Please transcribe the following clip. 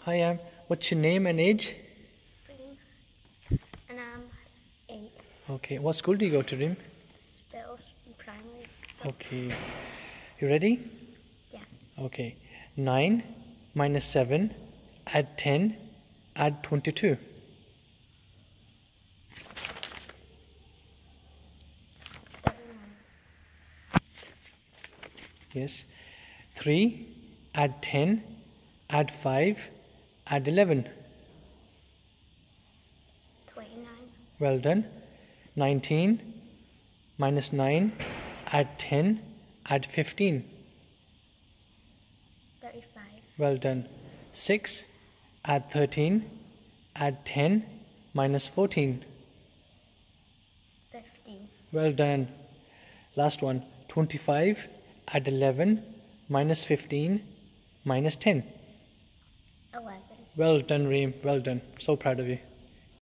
Hi, what's your name and age? Reem, and I'm 8. Okay, what school do you go to, Reem? Spells primary. Okay, you ready? Yeah. Okay, 9 minus 7, add 10, add 22. 39. Yes. 3, add 10, add 5, add 11. 29. Well done. 19 minus 9, add 10, add 15. 35. Well done. 6, add 13, add 10, minus 14. 15. Well done. Last one. 25, add 11, minus 15, minus 10. 11. Well done, Reem. Well done. So proud of you.